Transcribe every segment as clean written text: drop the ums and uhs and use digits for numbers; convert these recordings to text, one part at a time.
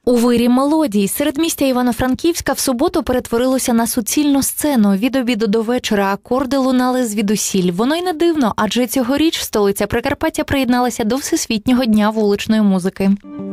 У вирі мелодій середмістя Івано-Франківська в суботу перетворилося на суцільну сцену. Від обіду до вечора акорди лунали звідусіль. Воно й не дивно, адже цьогоріч столиця Прикарпаття приєдналася до Всесвітнього дня вуличної музики.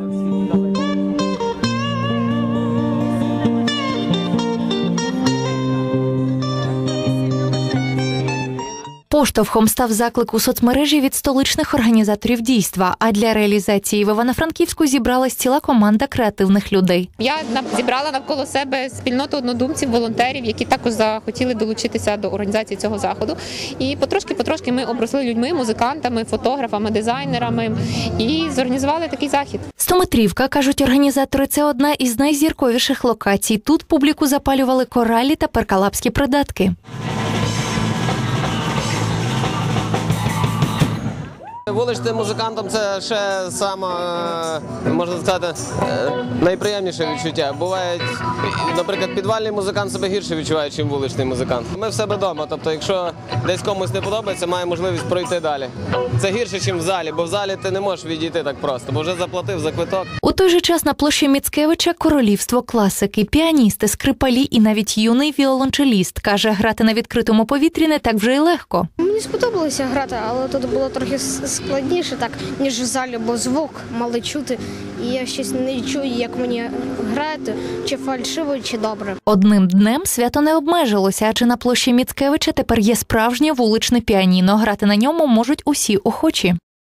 Поштовхом став заклик у соцмережі від столичних організаторів дійства, а для реалізації в Івано-Франківську зібралась ціла команда креативних людей. Я зібрала навколо себе спільноту однодумців, волонтерів, які також захотіли долучитися до організації цього заходу. І потрошки ми обросли людьми, музикантами, фотографами, дизайнерами і зорганізували такий захід. Стометрівка, кажуть організатори, це одна із найзірковіших локацій. Тут публіку запалювали коралі та перкалапські придатки. Вуличним музикантам це ще саме, можна сказати, найприємніше відчуття. Бувають, наприклад, підвальний музикант себе гірше відчуває, ніж вуличний музикант. Ми в себе вдома, тобто якщо десь комусь не подобається, має можливість пройти далі. Це гірше, ніж в залі, бо в залі ти не можеш відійти так просто, бо вже заплатив за квиток. У той же час на площі Міцкевича королівство класики, піаністи, скрипалі і навіть юний віолончеліст. Каже, грати на відкритому повітрі не так вже й легко. Мені сподобалося грати, але тут було трохи складніше, так, ніж в залі, бо звук мали чути. І я щось не чую, як мені грати, чи фальшиво, чи добре. Одним днем свято не обмежилося, адже на площі Міцкевича тепер є справжнє вуличне піаніно. Грати на ньому можуть усі охочі.